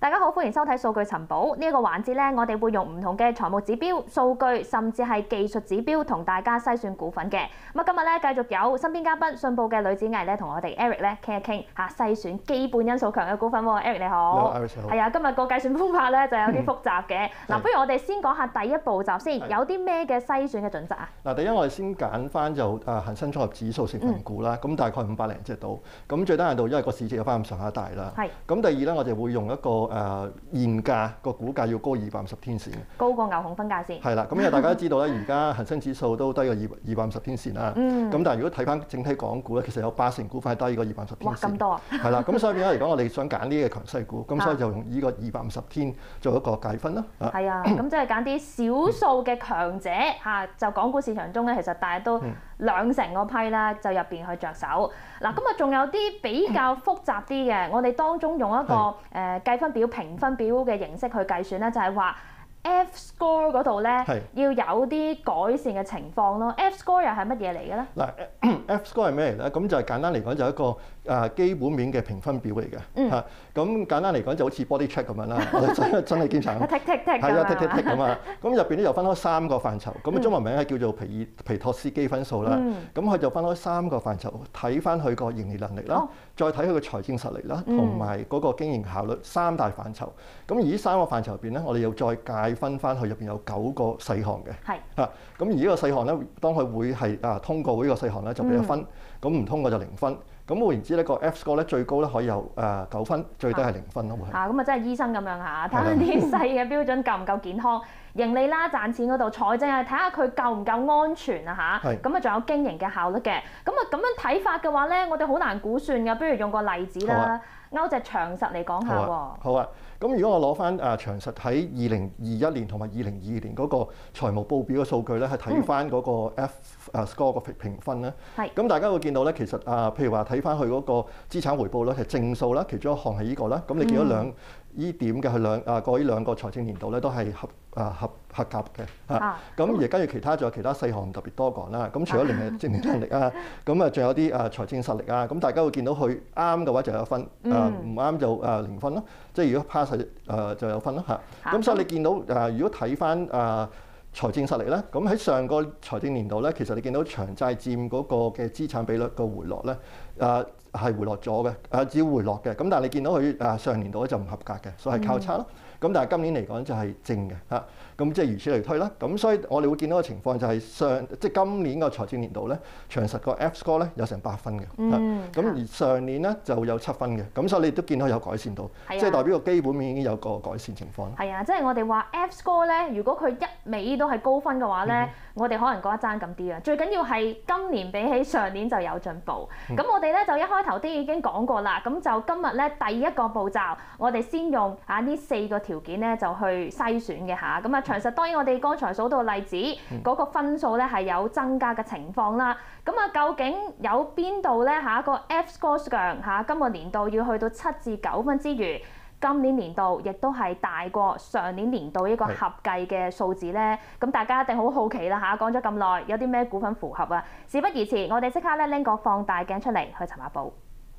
大家好，歡迎收睇數據尋寶呢一個環節咧，我哋會用唔同嘅財務指標、數據，甚至係技術指標同大家篩選股份嘅。咁啊，今日咧繼續有身邊嘉賓信報嘅呂梓毅咧，同我哋 Eric 咧傾一傾嚇篩選基本因素強嘅股份喎。Eric 你好，係啊，今日個計算方法咧就有啲複雜嘅。嗱，不如我哋先講下第一步驟先，有啲咩嘅篩選嘅準則啊？ 嗱，第一我哋先揀翻就恆生綜合指數成分股啦，咁大概500零隻到，咁最低限度因為個市值有翻咁上下大啦。係。咁第二咧，我哋會用一個現價個股價要高250天線， 高過牛熊分界線。係啦，咁因為大家都知道咧，而家恒生指數都低過250天線啦。咁但係如果睇翻整體港股咧，其實有80%股份係低過250天線。哇，咁多啊！係啦，咁所以變咗嚟講，我哋想揀呢個強勢股，咁所以就用呢個250天做一個計分啦。 係啊，咁即係揀啲少數嘅強者嚇，就港股市場中咧，其實大家都兩成嗰批啦，就入邊去着手。嗱，咁啊仲有啲比較複雜啲嘅，我哋當中用一個計分表、評分表嘅形式去計算咧，就係話 F-score 嗰度咧要有啲改善嘅情況咯。F-score 又係乜嘢嚟嘅咧？ 嗱，F-score 係咩嚟咧？咁就係簡單嚟講，就係一個基本面嘅評分表嚟嘅嚇。咁簡單嚟講，就好似 body check 咁樣啦，我哋真係檢查。 剔係啊，tick 咁啊。咁入邊咧又分開3個範疇。咁中文名係叫做皮托斯基分數啦。咁佢就分開3個範疇，睇翻佢個盈利能力啦，再睇佢個財政實力啦，同埋嗰個經營效率3大範疇。咁而呢3個範疇入邊咧，我哋又再界分翻去入邊有9個細項嘅。係。咁而呢個細項咧，當佢會係通過呢個細項咧，就俾1分；咁唔通過就0分。咁換言之咧，個 F-score 咧最高咧可以有9分，最低係0分咯，會係。咁啊，即係醫生咁樣嚇，睇下啲細嘅標準夠唔夠健康，盈利啦、賺錢嗰度，財政係睇下佢夠唔夠安全啊嚇。咁啊，仲有經營嘅效率嘅。咁啊，咁樣睇法嘅話咧，我哋好難估算㗎。不如用個例子啦，勾隻長實嚟講下喎。 好啊。咁如果我攞翻長實喺2021年同埋2022年嗰個財務報表嘅數據咧，係睇翻嗰個 F-score 個評分咧。咁大家會見到咧，其實譬如話睇翻佢嗰個資產回報率係正數啦，其中一項係呢個啦。咁你見到依點嘅佢過呢兩個財政年度咧都係合格嘅嚇。咁而跟住其他仲有其他細項特別多講啦。咁除咗盈利能力啊，咁啊仲有啲財政實力啊。咁大家會見到佢啱嘅話就有1分，唔啱就0分咯。即係如果 pass 就有分咯嚇。咁所以你見到如果睇翻財政實力咧，咁喺上個財政年度咧，其實你見到長債佔嗰個嘅資產比率個回落咧，係回落咗嘅，只要回落嘅。咁但係你見到佢上年度咧就唔合格嘅，所以係靠差咯。咁但係今年嚟講就係正嘅嚇，咁即係如此類推啦。咁所以我哋會見到個情況就係即係今年個財政年度咧，長實個 F-score 咧有成8分嘅，咁而上年咧就有7分嘅。咁所以你都見到有改善到，即係代表個基本面已經有個改善情況。 係啊，即係我哋話 F-score 咧，如果佢一味都係高分嘅話咧，我哋可能覺得爭咁啲啊。最緊要係今年比起上年就有進步。咁我哋咧就一開頭都已經講過啦。咁就今日咧第一個步驟，我哋先用呢4個條件咧就去篩選嘅嚇。咁啊，長實當然我哋剛才數到例子，嗰個分數咧係有增加嘅情況啦。咁啊，究竟有邊度咧個 F-score 強今個年度要去到7至9分之餘，今年年度亦都係大過上年年度一個合計嘅數字咧？咁大家一定好好奇啦嚇。講咗咁耐，有啲咩股份符合啊？事不宜遲，我哋即刻咧拎個放大鏡出嚟去尋下寶。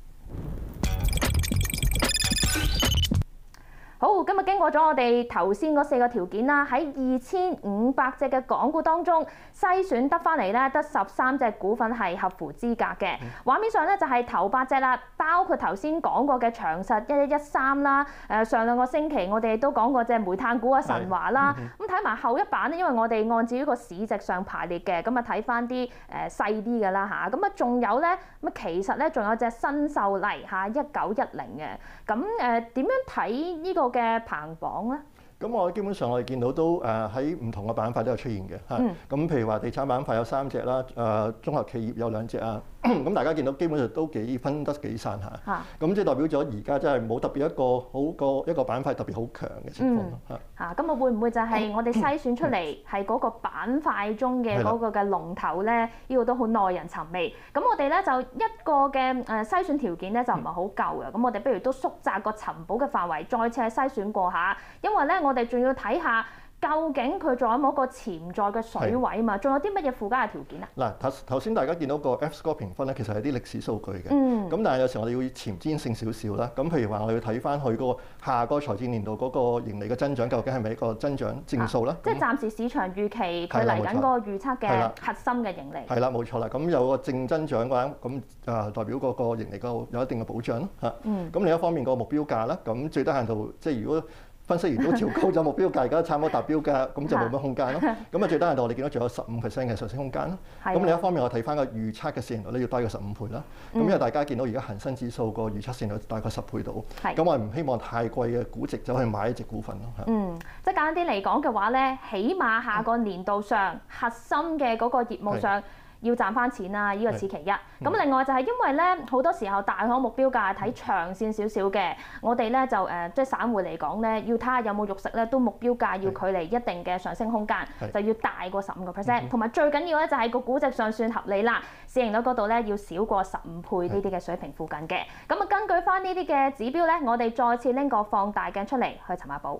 好，今日經過咗我哋頭先嗰4個條件啦，喺2500隻嘅港股當中篩選得翻嚟咧，得13隻股份係合乎資格嘅。畫面上咧就係頭8隻啦，包括頭先講過嘅長實1113啦。上2個星期我哋都講過隻煤炭股嘅神華啦。咁睇埋後一版咧，因為我哋按照呢個市值上排列嘅，咁啊睇翻啲細啲嘅啦嚇。咁啊仲有咧，咁其實咧仲有隻新秀麗1910嘅。咁點樣睇呢個嘅排行榜咧？ 咁我基本上我哋見到都喺唔同嘅板塊都有出現嘅嚇。咁譬如話地產板塊有3隻啦，綜合企業有2隻啊。咁大家見到基本上都分得幾散下。咁即係代表咗而家真係冇特別一個板塊特別好強嘅情況咯嚇。 咁啊會唔會就係我哋篩選出嚟係嗰個板塊中嘅嗰個嘅龍頭咧？呢個都好耐人尋味。咁我哋咧就一個嘅篩選條件咧就唔係好夠嘅。咁我哋不如都縮窄個尋寶嘅範圍，再次係篩選過下。因為咧我哋仲要睇下究竟佢仲有冇一個潛在嘅水位嘛？仲有啲乜嘢附加嘅條件啊？ 嗱，頭先大家見到個 F-score 評分咧，其實係啲歷史數據嘅。咁但係有時我哋要前瞻性少少啦。咁譬如話，我哋要睇翻佢嗰個下個財政年度嗰個盈利嘅增長，究竟係咪一個增長正數啦？ 即係暫時市場預期佢嚟緊嗰個預測嘅核心嘅盈利。 係啦，冇錯啦。咁有個正增長嘅話，咁代表嗰個盈利有一定嘅保障咯嚇。咁另一方面個目標價啦，咁最低限度即係如果分析員都調高咗目標價，而家差唔多達標價，咁就冇乜空間咯。咁啊最低限度我哋見到仲有15%嘅上升空間咯。咁另一方面我睇翻個預測嘅市盈率咧要低過15倍啦。咁因為大家見到而家恒生指數個預測市盈率大概10倍到，咁我係唔希望太貴嘅估值走去買一隻股份咯。 即係簡單啲嚟講嘅話咧，起碼下個年度上核心嘅嗰個業務上，要賺翻錢啦，呢個此其一。咁另外就係因為咧，好多時候大行目標價係睇長線少少嘅，我哋咧就即係散戶嚟講咧，要睇下有冇肉食咧，都目標價要距離一定嘅上升空間，就要大過15%，同埋最緊要咧就係個估值上算合理啦，市盈率嗰度咧要少過15倍呢啲嘅水平附近嘅。咁啊，根據翻呢啲嘅指標咧，我哋再次拎個放大鏡出嚟去尋下寶。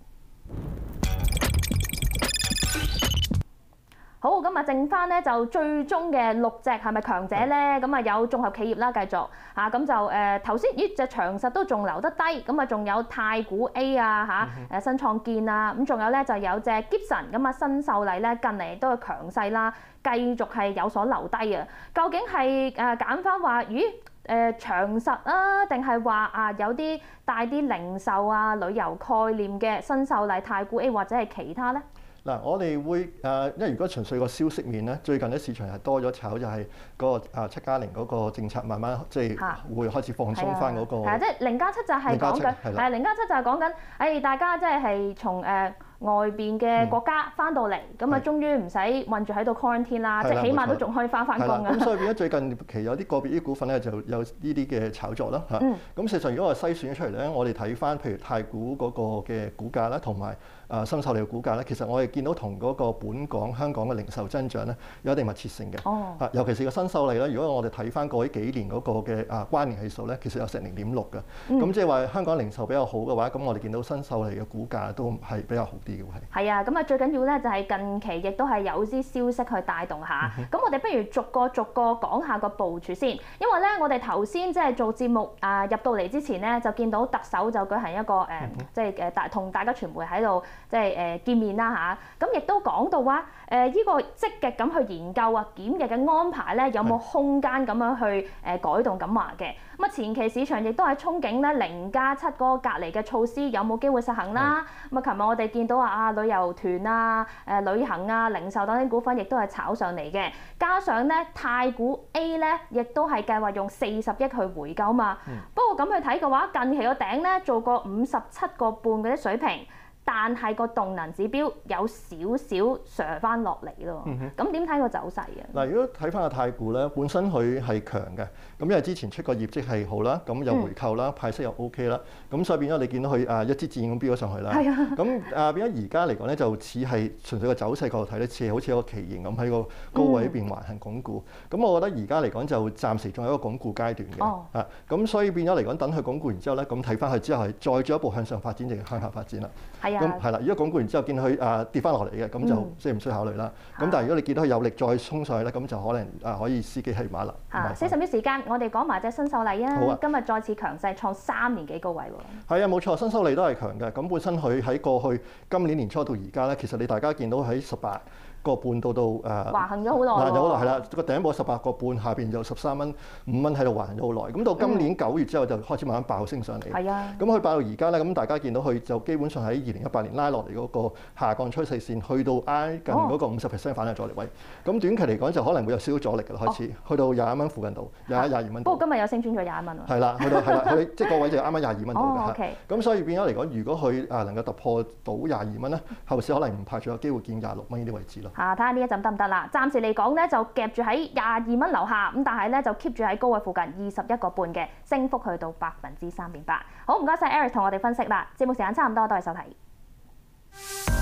好，咁啊，剩翻咧就最終嘅6隻係咪強者咧？咁啊有綜合企業啦，繼續嚇咁就頭先隻長實都仲留得低，咁啊仲有太古 A 啊嚇新創建啊，咁仲有咧就有隻 Gibson 咁啊新秀麗咧近嚟都係強勢啦，繼續係有所留低啊。究竟係揀翻話長實啊，定係話有啲帶啲零售啊旅遊概念嘅新秀麗、太古 A 或者係其他咧？ 嗱，我哋會因為如果純粹個消息面咧，最近啲市場係多咗炒，就係嗰個7+0嗰個政策慢慢即係會開始放鬆翻嗰個。係即係0+7就係講緊，0+7就係講緊，大家即係從外邊嘅國家翻到嚟，咁啊終於唔使困住喺度 quarantine 啦，即係起碼都仲可以翻工嘅。 咁所以變咗最近期有啲個別啲股份咧就有呢啲嘅炒作啦嚇。咁事實上如果我篩選咗出嚟咧，我哋睇翻譬如太古嗰個嘅股價啦，同埋新秀麗嘅股價咧，其實我哋見到同嗰個本港香港嘅零售增長咧有一定密切性嘅。尤其是個新秀麗咧，如果我哋睇翻過去幾年嗰個嘅關聯係數咧，其實有成0.6嘅。咁即係話香港零售比較好嘅話，咁我哋見到新秀麗嘅股價都係比較好啲嘅喎。 係啊，咁啊最緊要咧就係近期亦都係有啲消息去帶動下。咁我哋不如逐個講下個部署先，因為咧我哋頭先即係做節目入到嚟之前咧，就見到特首就舉行一個即係同大家傳媒喺度即係見面啦嚇。咁亦都講到話呢個積極咁去研究檢疫嘅安排咧，有冇空間咁樣去改動咁話嘅。咁啊前期市場亦都係憧憬咧0+7嗰個隔離嘅措施有冇機會實行啦。咁啊琴日我哋見到旅遊團啊、旅行啊、零售等啲股份亦都係炒上嚟嘅，加上咧太古 A 咧，亦都係計劃用40億去回購嘛。不過咁去睇嘅話，近期個頂咧做過57.5嗰啲水平。但係個動能指標有少少上翻落嚟咯，咁點睇個走勢啊？ 嗱，如果睇翻個太古咧，本身佢係強嘅，咁因為之前出個業績係好啦，咁有回購啦，派息又 OK 啦，咁所以變咗你見到佢一支箭咁飆咗上去啦。咁變咗而家嚟講咧，就似係純粹個走勢角度睇咧，似係好似一個旗形咁喺個高位邊橫行鞏固。咁我覺得而家嚟講就暫時仲係一個鞏固階段嘅。咁所以變咗嚟講，等佢鞏固完之後咧，咁睇翻佢之後係再進一步向上發展定係向下發展啦。咁係啦，如果鞏固完之後見佢跌翻落嚟嘅，咁就即係唔需要考慮啦。咁但係如果你見到佢有力再衝上去咧，咁就可能可以司機係馬啦。 40秒時間，我哋講埋隻新秀麗啊！今日再次強勢創3年幾高位喎。係啊，冇錯，新秀麗都係強嘅。咁本身佢喺過去今年年初到而家咧，其實你大家見到喺18.5到橫行咗好耐。 橫行咗好耐係啦，個頂部18.5，下邊就13蚊、5蚊喺度橫行咗好耐。咁到今年9月之後就開始慢慢爆升上嚟。係啊。咁佢爆到而家咧，咁大家見到佢就基本上喺2018年拉落嚟嗰個下降趨勢線，去到挨近嗰個50% 反彈阻力位。咁短期嚟講就可能會有少少阻力㗎啦，開始去到21蚊附近度，21、22蚊。 不過今日有升穿咗21蚊喎。係啦， 佢即係個位就啱啱22蚊度嘅。咁所以變咗嚟講，如果佢能夠突破到22蚊咧，後市可能唔排除有機會見26蚊呢啲位置咯。 睇下呢一陣得唔得啦？暫時嚟講咧，就夾住喺22蚊樓下，咁但係咧就 keep 住喺高位附近21.5嘅，升幅去到3.8%。好，唔該晒 Eric 同我哋分析啦。節目時間差唔多，多謝收睇。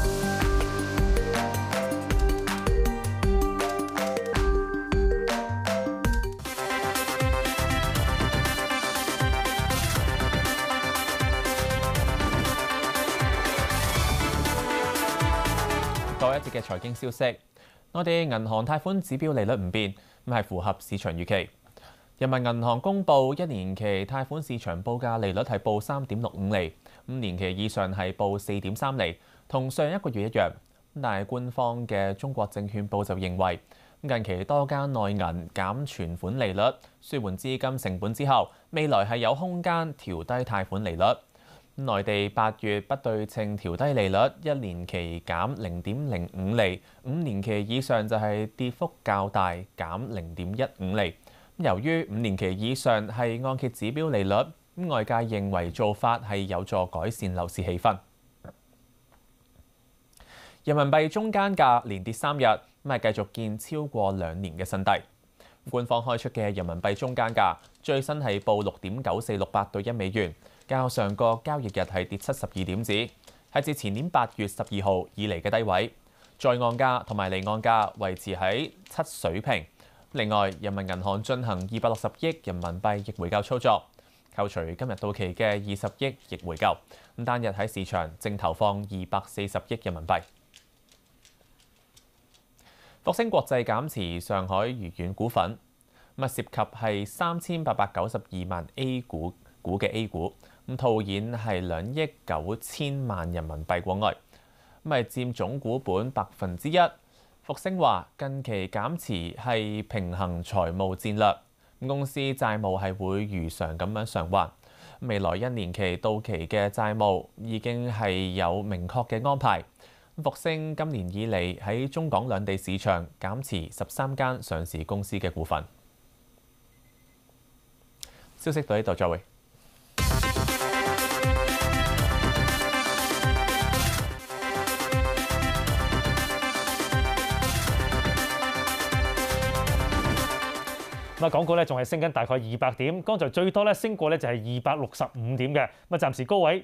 節嘅財經消息，內地銀行貸款指標利率唔變，咁係符合市場預期。人民銀行公布1年期貸款市場報價利率係報3.65厘，5年期以上係報4.3厘，同上一個月一樣。但係官方嘅中國證券報就認為，近期多間內銀減存款利率，舒緩資金成本之後，未來係有空間調低貸款利率。內地8月不對稱調低利率，1年期減0.05厘，5年期以上就係跌幅較大，減0.15厘。由於5年期以上係按揭指標利率，外界認為做法係有助改善樓市氣氛。人民幣中間價連跌3日，係繼續見超過2年嘅新低。官方開出嘅人民幣中間價最新係報6.9468對1美元，較上個交易日係跌72點子，係自前年8月12號以嚟嘅低位。在岸價同埋離岸價維持喺7水平。另外，人民銀行進行260億人民幣逆回購操作，扣除今日到期嘅20億逆回購，單日喺市場淨投放240億人民幣。復星國際減持上海愉園股份，涉及係3892萬 A 股嘅 A 股，套現係2億9千萬人民幣過外，係佔總股本1%。復星話近期減持係平衡財務戰略，公司債務係會如常咁樣償還。未來1年期到期嘅債務已經係有明確嘅安排。復星今年以嚟喺中港兩地市場減持13間上市公司嘅股份。消息到呢度，再會。 港股咧仲係升緊大概200點，剛才最多咧升過咧就係265點嘅，暫時高位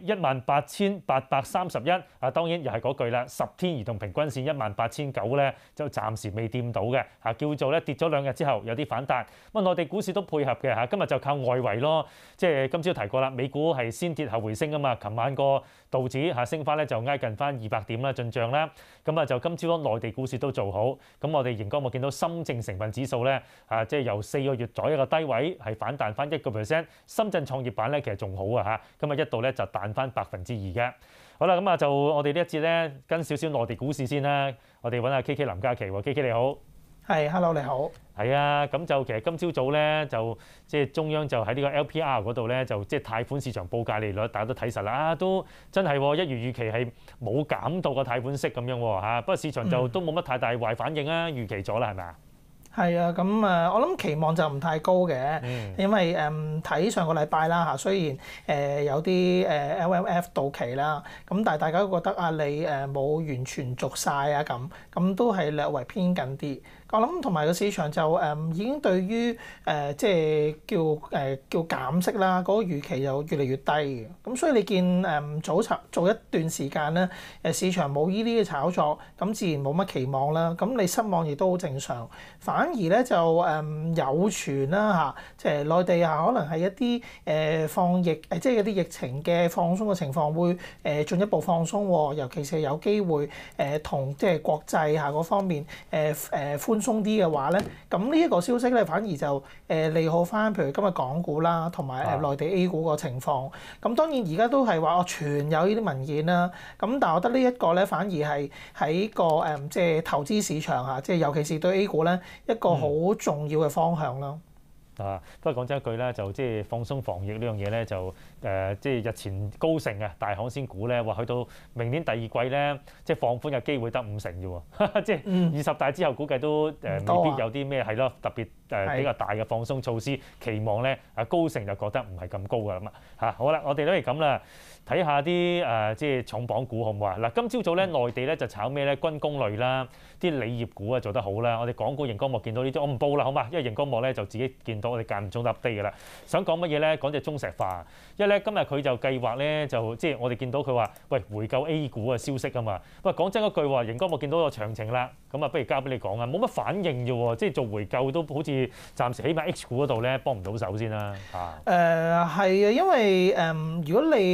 18,831。當然又係嗰句啦，10天移動平均線18,900咧就暫時未掂到嘅，叫做咧跌咗2日之後有啲反彈。內地股市都配合嘅，今日就靠外圍咯，即係今朝提過啦，美股係先跌後回升啊嘛。琴晚個道指升翻咧就挨近翻200點啦，進帳啦。咁就今朝內地股市都做好。咁我哋熒光幕見到深證成分指數咧即係由4個月左右嘅低位係反彈翻1%，深圳創業板咧其實仲好啊嚇，今日一度咧就彈翻2%嘅。好啦，咁就我哋呢一節咧跟少少內地股市先啦，我哋揾下 KK 林嘉琪喎，KK 你好。 係 ，hello 你好。 係啊，咁就其實今朝早咧就即係中央就喺呢個 LPR 嗰度咧就即係貸款市場報價利率，大家都睇實啦，都真係一如預期係冇減到個貸款息咁樣喎。不過市場就都冇乜太大壞反應啊，預期咗啦係咪啊？ 係啊，咁我諗期望就唔太高嘅，因為睇上個禮拜啦嚇，雖然有啲LMF 到期啦，咁但係大家都覺得你冇完全續晒啊咁都係略為偏緊啲。我諗同埋個市場就已經對於即係叫減息啦，嗰個預期就越嚟越低嘅。咁所以你見早一段時間咧，市場冇依啲嘅炒作，咁自然冇乜期望啦。咁你失望亦都好正常。反而咧就有傳啦嚇，即係內地可能係一啲防疫即係一啲疫情嘅放鬆嘅情況會進一步放鬆喎，尤其是有機會同即係國際嗰方面寬鬆啲嘅話咧，咁呢一個消息咧反而就利好翻，譬如今日港股啦，同埋內地 A 股個情況。咁當然而家都係話傳有呢啲文件啦，咁但係我覺得呢一個咧反而係喺個即係投資市場嚇，即係尤其是對 A 股咧一個好重要嘅方向咯。 不過講真一句咧，就即係放鬆防疫呢樣嘢咧，就即係日前高盛啊大行先估咧，話去到明年第2季咧，即係放寬嘅機會得50%啫喎，即係20大之後估計都未必有啲咩係咯特別比較大嘅放鬆措施，期望咧高盛就覺得唔係咁高㗎啦嘛。好啦，我哋都係咁啦，睇下啲即係重磅股好唔好啊？嗱，今朝早咧內地咧就炒咩咧？軍工類啦，啲鋰業股啊做得好啦。我哋港股熒光幕見到呢啲，我唔報啦好嘛，因為熒光幕咧就自己見到。我哋間唔中都 update 㗎啦，想講乜嘢咧？講隻中石化，因為咧今日佢就計劃咧就即係我哋見到佢話喂回購 A 股嘅消息啊嘛。喂，講真一句喎，熒光幕見到個詳情啦，咁啊不如交俾你講啊，冇乜反應啫喎，即係做回購都好似暫時起碼 H 股嗰度咧幫唔到手先啦。係啊， 因為如果你對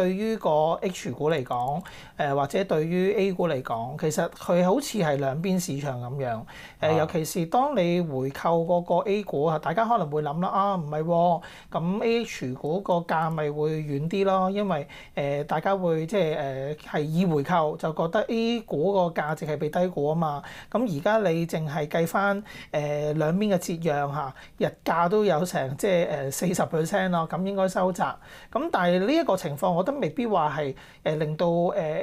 對於個 H 股嚟講，或者對於 A 股嚟講，其實佢好似係兩邊市場咁樣。尤其是當你回購嗰個 A 股啊，大家可能會諗啦，唔係喎，咁 AH 股個價咪會遠啲咯，因為大家會即係係以回購就覺得 A 股個價值係被低估啊嘛。咁而家你淨係計翻兩邊嘅折讓嚇，日價都有成即係40% 咯，咁應該收窄。咁但係呢一個情況，我覺得未必話係令到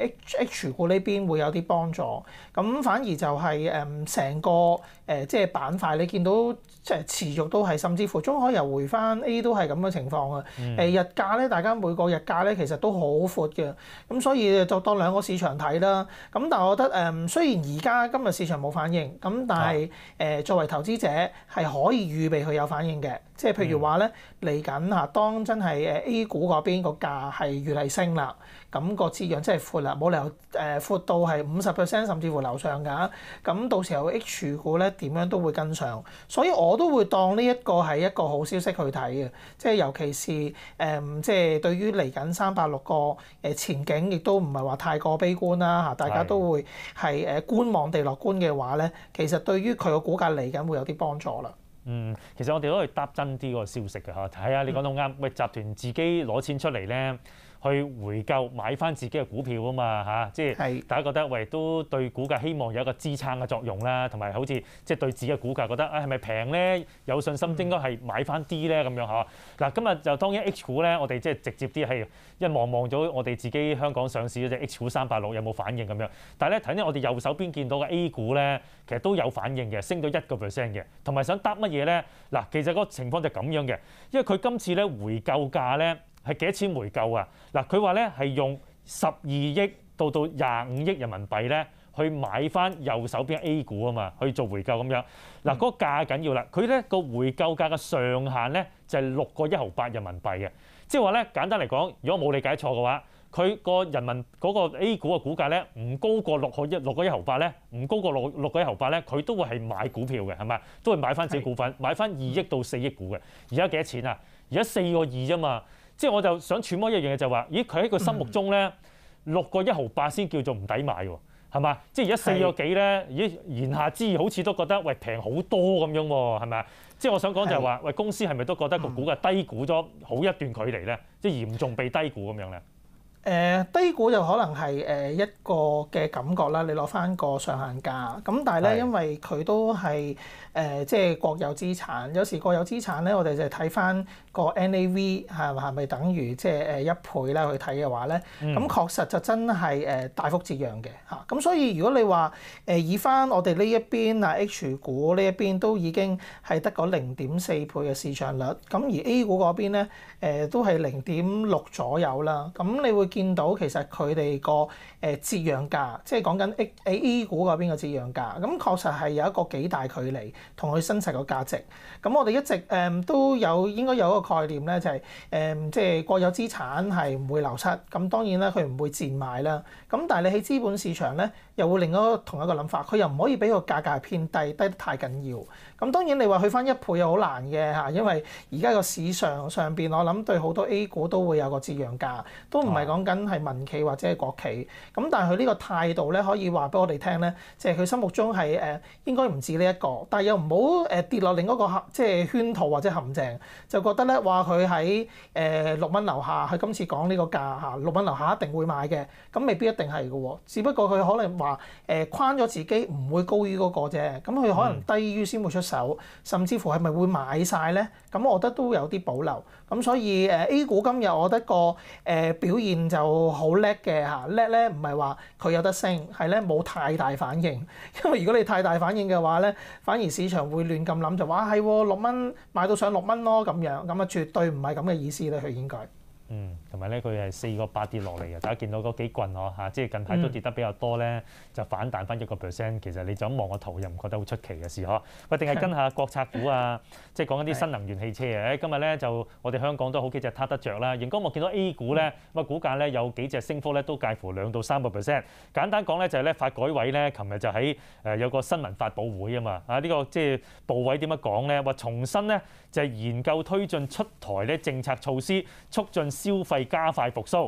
H 股呢邊會有啲幫助。咁反而就係成個即係板塊，你見到即係持續都係，甚至乎中海油回翻 A 都係咁嘅情況啊。日價咧，大家每個日價咧其實都好闊嘅，咁所以就當兩個市場睇啦。咁但係我覺得雖然而家今日市場冇反應，咁但係作為投資者係可以預備佢有反應嘅。即係譬如話咧，嚟緊嚇，當真係A 股嗰邊個價係越嚟升啦，咁個折讓真係闊啦，冇理由闊到係50%甚至乎樓上㗎。咁到時候 H 股咧點樣都會跟上，所以我都會當呢一個係一個好消息去睇嘅。即係尤其是即係對於嚟緊386個前景，亦都唔係話太過悲觀啦嚇，大家都會係觀望地樂觀嘅話咧，其實對於佢個股價嚟緊會有啲幫助啦。 其實我哋都可以答真啲個消息嘅嚇，係啊，你講到啱，喂，集團自己攞錢出嚟咧，去回購買翻自己嘅股票啊嘛嚇，即係大家覺得喂都對股價希望有一個支撐嘅作用啦，同埋好似即係對自己嘅股價覺得係咪平咧，有信心應該係買翻啲咧咁樣嚇。嗱，今日就當然 H 股咧，我哋即係直接啲係一望咗我哋自己香港上市嗰隻 H 股386有冇反應咁樣，但係咧睇呢我哋右手邊見到嘅 A 股咧，其實都有反應嘅，升到1%嘅，同埋想答乜嘢咧？嗱，其實個情況就咁樣嘅，因為佢今次咧回購價咧。係幾多錢回購啊？嗱，佢話咧係用12億到25億人民幣咧去買翻右手邊 A 股啊嘛，去做回購咁樣。嗱，嗰個價緊要啦，佢咧個回購價嘅上限咧就係6個1毫8人民幣嘅，即係話咧簡單嚟講，如果冇理解錯嘅話，佢個人民嗰個 A 股嘅股價咧唔高過6個1毫8咧，唔高過6個1毫8咧，佢都會係買股票嘅，係咪？都會買翻自己股份，買翻2億到4億股嘅。而家幾多錢啊？而家4個2啫嘛。即係我就想揣摩一樣嘢就話，咦佢喺佢心目中咧6個1毫8先叫做唔抵買喎，係嘛？即係而家4個幾咧，咦言下之意好似都覺得喂平好多咁樣喎，係咪啊？即係我想講就係話，喂公司係咪都覺得個股價低估咗好一段距離咧？即係嚴重被低估咁樣咧？ 低估就可能係一個嘅感覺啦，你攞翻個上限價，咁但係咧，因為佢都係即係國有資產，有時國有資產咧，我哋就睇翻個 NAV 係咪等於即係1倍啦去睇嘅話咧，咁確實就真係大幅折讓嘅嚇。咁所以如果你話以翻我哋呢一邊啊 H 股呢一邊都已經係得個0.4倍嘅市場率，咁而 A 股嗰邊咧都係0.6左右啦，咁你會見到其實佢哋個折讓價，即係講緊 A 股嗰邊嘅折讓價，咁確實係有一個幾大距離同佢真實個價值。咁我哋一直都應該有一個概念咧，就係即係國有資產係唔會流失，咁當然啦，佢唔會賤賣啦。咁但係你喺資本市場咧，又會另同一個諗法，佢又唔可以俾個價格偏低，低得太緊要。咁當然你話去翻1倍又好難嘅嚇，因為而家個市場上邊，我諗對好多 A 股都會有個折讓價，都唔係講緊係民企或者係國企。咁但係佢呢個態度咧，可以話俾我哋聽咧，即係佢心目中係應該唔止呢一個，但係又唔好跌落另一個即係圈套或者陷阱，就覺得咧話佢喺6蚊樓下，佢今次講呢個價嚇6蚊樓下一定會買嘅，咁未必一定係嘅喎，只不過佢可能話框咗自己唔會高於嗰個啫，咁佢可能低於先會出手，甚至乎係咪會買晒咧？咁我覺得都有啲保留。咁所以A 股今日我覺得個表現就好叻嘅嚇，叻咧唔係話佢有得升，係咧冇太大反應。因為如果你太大反應嘅話咧，反而市場會亂咁諗就話係6蚊買到上6蚊咯咁樣，咁啊絕對唔係咁嘅意思咧，佢應該。 同埋咧佢係4個8跌落嚟嘅，大家見到嗰幾棍嚇，即係近排都跌得比較多咧，就反彈翻1個%。其實你就咁望個圖又唔覺得好出奇嘅事嗬。喂，定係跟下國策股啊，即係講緊啲新能源汽車啊。今日咧就我哋香港都好幾隻撻得着啦。熒光幕見到 A 股咧，咁啊股價咧有幾隻升幅咧都介乎2到3個%。簡單講咧就係咧發改委咧，琴日就喺有個新聞發佈會啊嘛。呢個即係部委點樣講咧？話重新咧就係研究推進出台咧政策措施，促進消費加快復甦，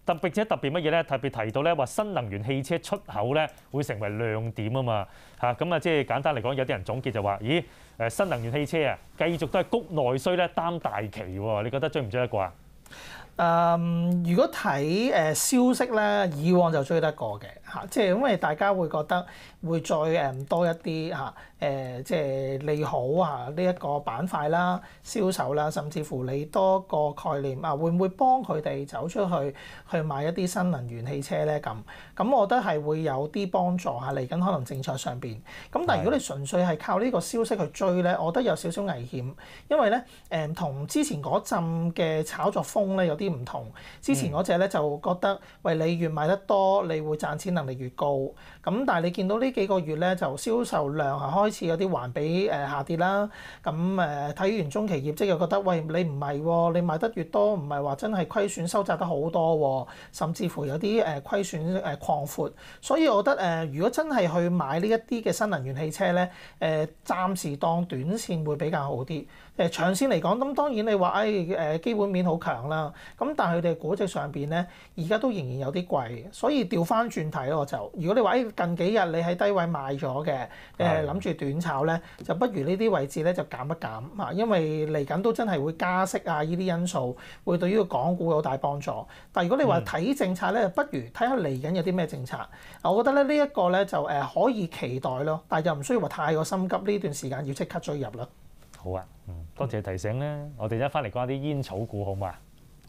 特別乜嘢咧？特別提到咧話新能源汽車出口咧會成為亮點啊嘛嚇，咁啊即係簡單嚟講，有啲人總結就話：咦新能源汽車啊，繼續都係谷內需咧擔大旗喎，你覺得追唔追得過啊？ 如果睇消息咧，以往就追得過嘅嚇，即係因為大家會覺得會再多一啲嚇即係利好啊呢一個板塊啦、銷售啦，甚至乎你多個概念啊，會唔會幫佢哋走出去買一啲新能源汽車咧？咁我覺得係會有啲幫助嚇，嚟緊可能政策上邊。咁但係如果你純粹係靠呢個消息去追咧，我覺得有少少危險，因為咧同之前嗰陣嘅炒作風咧有啲唔同。之前嗰隻咧就覺得，喂，你越買得多，你會賺錢能力越高。咁但係你見到呢幾個月咧，就銷售量係開始有啲環比下跌啦。咁睇完中期業績又覺得，喂，你唔係喎，你買得越多，唔係話真係虧損收窄得好多喎，甚至乎有啲虧損擴闊。所以我覺得如果真係去買呢一啲嘅新能源汽車咧，暫時當短線會比較好啲。長線嚟講，咁當然你話基本面好強啦，咁但係佢哋估值上邊咧，而家都仍然有啲貴，所以調翻轉睇咯就，如果你話近幾日你喺低位買咗嘅，諗住短炒咧，就不如呢啲位置咧就減一減嚇，因為嚟緊都真係會加息啊，呢啲因素會對於個港股有大幫助。但係如果你話睇政策咧，不如睇下嚟緊有啲咩政策。我覺得咧呢一個咧就可以期待咯，但係又唔需要話太過心急，呢段時間要即刻追入啦。 好啊，多謝提醒咧，我哋一翻嚟講下啲煙草股好嘛？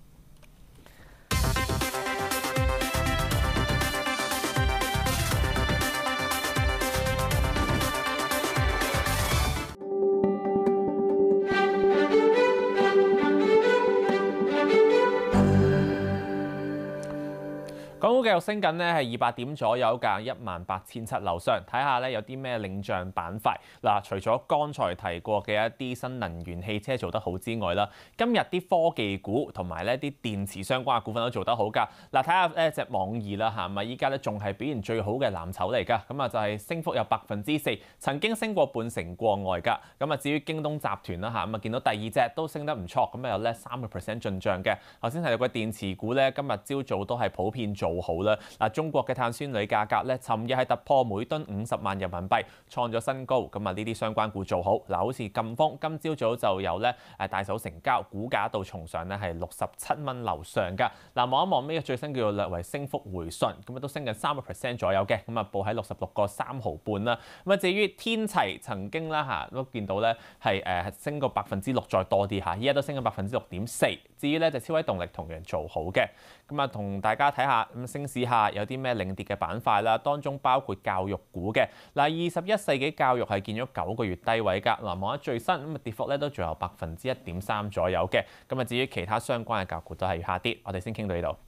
港股繼續升緊呢係200點左右㗎，18700樓上。睇下咧有啲咩領漲板塊嗱，除咗剛才提過嘅一啲新能源汽車做得好之外啦，今日啲科技股同埋呢啲電池相關嘅股份都做得好㗎。嗱，睇下呢隻網易啦嚇，咪依家咧仲係表現最好嘅藍籌嚟㗎。咁啊就係升幅有4%，曾經升過半成過外㗎。咁啊至於京東集團啦嚇，咁啊見到第二隻都升得唔錯，咁啊有咧3%進帳嘅。頭先提到嘅電池股咧，今日朝早都係普遍做好啦！嗱，中國嘅碳酸鋰價格咧，尋日係突破每噸50萬人民幣，創咗新高。咁啊，呢啲相關股做好。嗱，好似贛鋒今朝早就有咧大手成交，股價到重上咧係67蚊樓上㗎。嗱，望一望呢個最新叫做略為升幅回順，咁啊都升緊3%左右嘅，咁啊報喺66個3毫半啦。咁啊至於天齊曾經啦嚇都見到咧係升過6%再多啲嚇，依家都升緊6.4%。至於咧就超威動力同樣做好嘅。咁啊同大家睇下咁升市下有啲咩領跌嘅板塊啦，當中包括教育股嘅。嗱，21世紀教育係見咗9個月低位㗎。嗱，望下最新咁啊跌幅咧都仲有1.3%左右嘅。咁啊至於其他相關嘅教育股都係下跌。我哋先傾到呢度。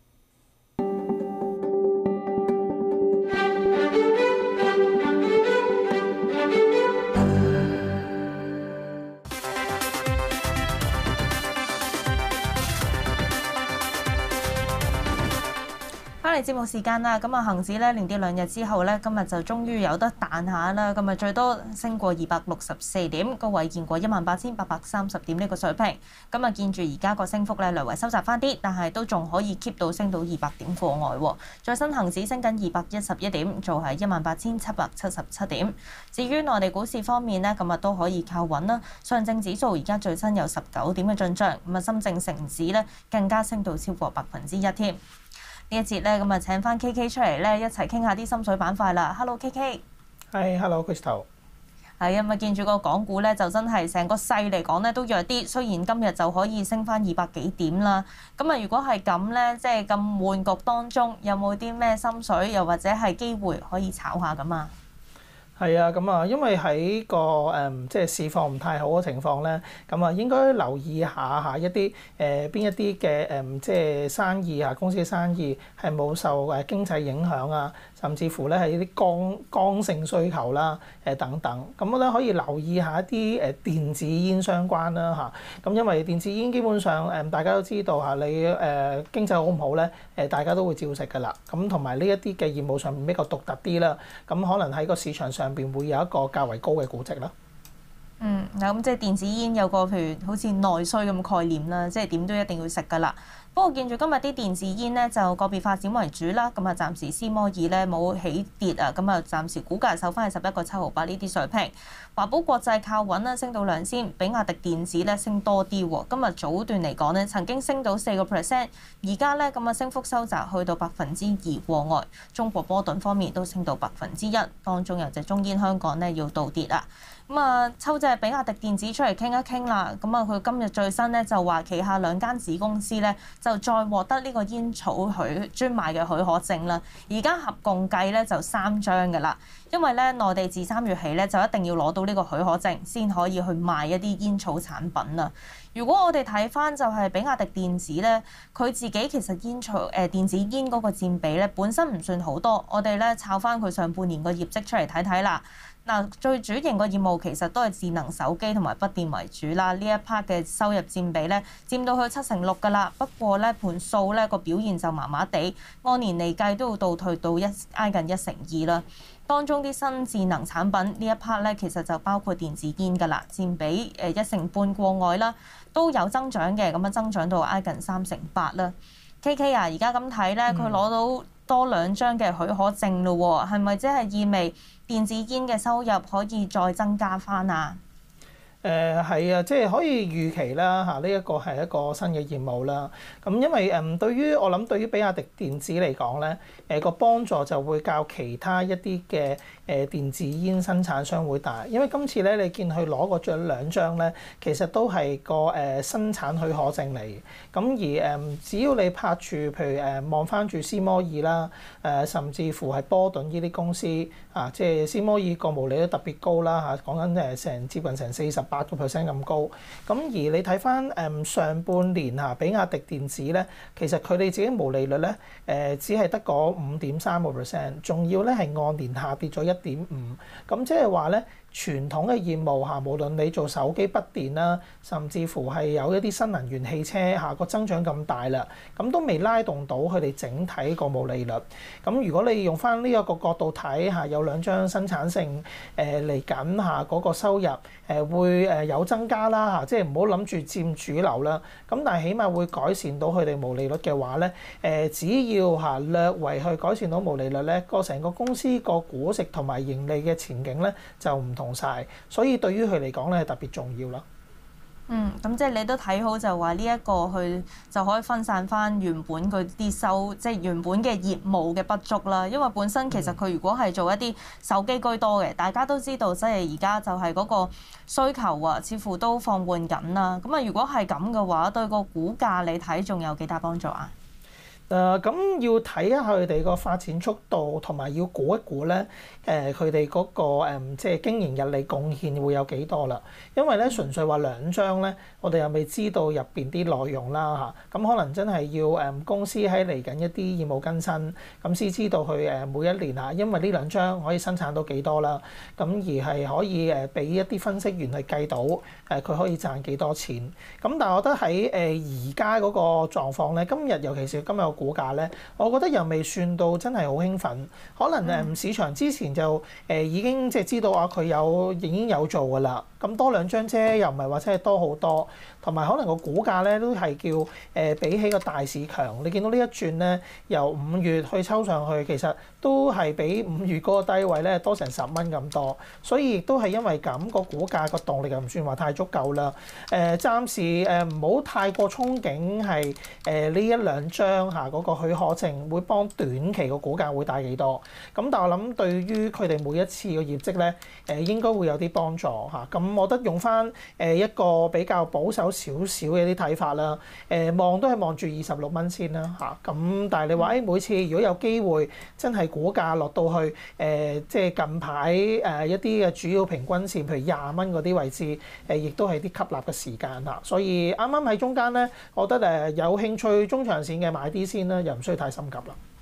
節目時間啦，咁啊恆指咧連跌2日之後咧，今日就終於有得彈下啦。咁啊最多升過264點，高位見過18830點呢個水平。咁啊見住而家個升幅咧略為收窄翻啲，但係都仲可以 keep 到升到200點貨外喎。最新恆指升緊211點，做係18777點。至於內地股市方面呢，咁啊都可以靠穩啦。上證指數而家最新有19點嘅進帳，咁啊深證成指咧更加升到超過1%添。呢一節咧，咁啊請翻 KK 出嚟咧，一齊傾下啲心水板塊啦。Hello KK， 係 Hello Crystal。 係啊，見住個港股咧，就真係成個勢嚟講咧都弱啲。雖然今日就可以升翻200幾點啦。咁啊，如果係咁咧，即係咁悶局當中，有冇啲咩心水，又或者係機會可以炒下咁啊？ 係啊，咁啊，因為喺個即係市況唔太好嘅情況咧，咁啊應該留意下一啲邊一啲嘅即係生意啊，公司嘅生意係冇受經濟影響啊，甚至乎咧係一啲剛性需求啦等等。咁我咧可以留意下一啲電子煙相關啦嚇。咁因為電子煙基本上大家都知道嚇，你經濟好唔好咧大家都會照食㗎啦。咁同埋呢一啲嘅業務上面比較獨特啲啦，咁可能喺個市場上邊會有一個較為高嘅估值啦。 嗱咁即係電子煙有個譬如好似內需咁概念啦，即係點都一定要食㗎啦。 不過見住今日啲電子煙咧就個別發展為主啦，咁啊暫時斯摩爾咧冇起跌啊，咁啊暫時股價守翻係11.78呢啲水平。華寶國際靠穩啦，升到2仙，比亞迪電子咧升多啲喎。今日早段嚟講咧，曾經升到4%，而家咧咁啊升幅收窄去到2%過外。中國波頓方面都升到1%，當中有隻中煙香港咧要倒跌啊。咁啊，抽隻比亞迪電子出嚟傾一傾啦。咁啊，佢今日最新咧就話旗下2間子公司咧就再獲得呢個煙草專賣嘅許可證啦。而家合共計咧就3張㗎啦。因為咧內地自3月起咧就一定要攞到呢個許可證先可以去賣一啲煙草產品啊。如果我哋睇翻就係比亞迪電子咧，佢自己其實電子煙嗰個佔比咧本身唔算好多。我哋咧抄翻佢上半年個業績出嚟睇睇啦。嗱，最主營個業務其實都係智能手機同埋筆電為主啦。呢一 part 嘅收入佔比咧佔到去76%㗎啦。不過咧盤數咧個表現就麻麻地，按年嚟計都要倒退到挨近1%啦。當中啲新智能產品呢一 part 咧，其實就包括電子煙㗎啦，佔比1成半過外啦，都有增長嘅，咁樣增長到挨近3成8啦。KK 啊，而家咁睇咧，佢攞到多2張嘅許可證咯喎，係咪即係意味電子煙嘅收入可以再增加翻啊？ 係啊，即係可以預期啦嚇，呢一個係一個新嘅業務啦。咁因為對於比亞迪電子嚟講咧，個幫助就會較其他一啲嘅電子煙生產商會大，因為今次咧你見佢攞個2張咧，其實都係個生產許可證嚟嘅。咁而只要你拍住譬如望翻住斯摩爾啦，甚至乎係波頓呢啲公司啊，即係斯摩爾個毛利都特別高啦嚇，講緊接近48% 咁高。咁而你睇翻上半年嚇比亞迪電子咧，其實佢哋自己毛利率咧只係得個5.3%，仲要咧係按年下跌咗1.5%。咁即係話咧，傳統嘅業務嚇，無論你做手機筆電啦，甚至乎係有一啲新能源汽車嚇，個增長咁大啦，咁都未拉動到佢哋整體個毛利率。咁如果你用翻呢一個角度睇嚇，有2張生產性嚟緊嚇嗰個收入會有增加啦嚇，即係唔好諗住佔主流啦。咁但係起碼會改善到佢哋毛利率嘅話咧，只要嚇略為去改善到毛利率咧，成個公司個估值同埋盈利嘅前景咧就唔同晒，所以對於佢嚟講咧係特別重要啦。 咁即係你都睇好就話呢一個去就可以分散翻原本佢啲即係原本嘅業務嘅不足啦。因為本身其實佢如果係做一啲手機居多嘅，大家都知道即係而家就係嗰個需求啊，似乎都放緩緊啦。咁啊，如果係咁嘅話，對個股價你睇仲有幾大幫助啊？ 咁要睇下佢哋個發展速度，同埋要估一估咧，佢哋嗰個即係經營溢利貢獻會有幾多啦？因為咧純粹話2張咧，我哋又未知道入邊啲內容啦嚇。咁可能真係要公司喺嚟緊一啲業務更新，咁先知道佢每一年嚇，因為呢2張可以生產到幾多啦。咁而係可以俾一啲分析員去計到佢可以賺幾多錢。咁但係我覺得喺而家嗰個狀況咧，今日尤其是今日股價咧，我覺得又未算到真係好興奮。可能市場之前就已經即係知道啊，佢已經有做㗎啦。咁多2張啫，又唔係話真係多好多。同埋可能個股價咧都係叫比起個大市強。你見到呢一轉咧，由5月去抽上去，其實都係比5月嗰個低位咧多成10蚊咁多。所以亦都係因為咁，個股價個動力又唔算話太足夠啦。暫時唔好太過憧憬係呢1-2張嚇嗰個許可證會幫短期個股價會帶幾多。咁但係我諗對於佢哋每一次嘅業績咧，應該會有啲幫助嚇。咁我覺得用翻一個比較保守少少嘅啲睇法啦。望都係望住26蚊先啦嚇。咁但係你話每次如果有機會真係股價落到去即係近排一啲嘅主要平均線，譬如20蚊嗰啲位置，亦都係啲吸納嘅時間嚇。所以啱啱喺中間咧，我覺得有興趣中長線嘅買啲先啦，又唔需要太心急啦。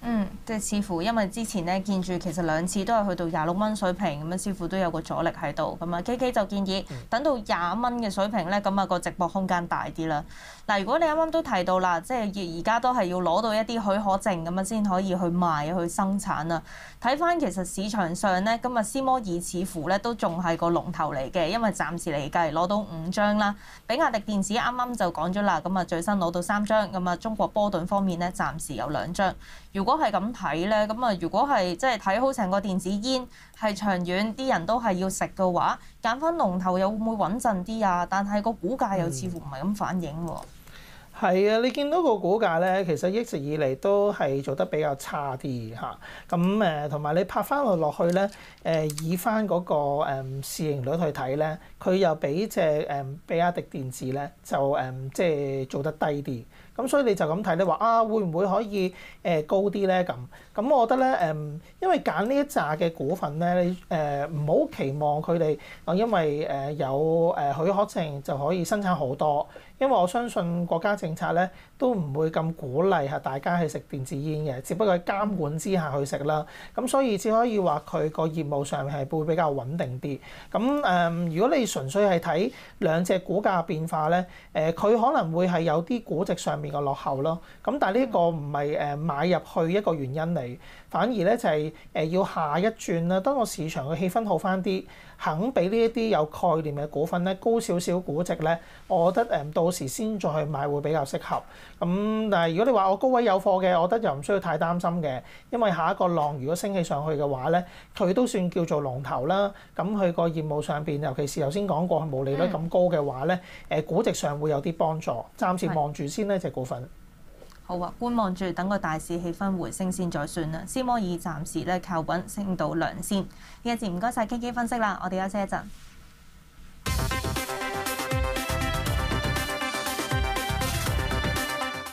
即係似乎因為之前咧見住其實2次都係去到26蚊水平，咁樣似乎都有個阻力喺度。咁啊，KK就建議等到20蚊嘅水平咧，咁啊個直播空間大啲啦。嗱，如果你啱啱都提到啦，即係而家都係要攞到一啲許可證咁啊，先可以去賣去生產啊。睇翻其實市場上咧，咁啊斯摩爾似乎咧都仲係個龍頭嚟嘅，因為暫時嚟計攞到5張啦。比亞迪電子啱啱就講咗啦，咁啊最新攞到3張，咁啊中國波頓方面咧暫時有2張。如果係咁睇咧，咁啊如果係即係睇好成個電子煙係長遠，啲人都係要食嘅話，揀翻龍頭又會唔會穩陣啲啊？但係個股價又似乎唔係咁反映喎。 係啊，你見到個股價咧，其實一直以嚟都係做得比較差啲嚇。咁同埋你拍翻落去咧，以翻嗰個市盈率去睇咧，佢又比隻比亞迪電子咧就即係做得低啲。咁所以你就咁睇，你話啊會唔會可以高啲咧？咁我覺得咧因為揀呢一紮嘅股份咧，你唔好期望佢哋因為有許可證就可以生產好多。因為我相信國家政策咧都唔會咁鼓勵下大家去食電子煙嘅，只不過喺監管之下去食啦。咁所以只可以話佢個業務上係會比較穩定啲。咁如果你純粹係睇兩隻股價變化咧，佢可能會係有啲估值上面嘅落後咯。咁但係呢個唔係買入去一個原因嚟，反而咧就係要下一轉啦。當個市場嘅氣氛好翻啲，肯俾呢一啲有概念嘅股份咧高少少估值咧，我覺得到時先再去買會比較適合。咁但係如果你話我高位有貨嘅，我覺得又唔需要太擔心嘅，因為下一個浪如果升起上去嘅話咧，佢都算叫做龍頭啦。咁佢個業務上邊，尤其是頭先講過毛利率咁高嘅話咧，估值上會有啲幫助。暫時望住先呢隻股份。 好啊，觀望住等個大市氣氛回升先再算啦。斯摩爾暫時咧靠穩升到2仙。呢一節唔該晒 KK 分析啦，我哋休息一陣。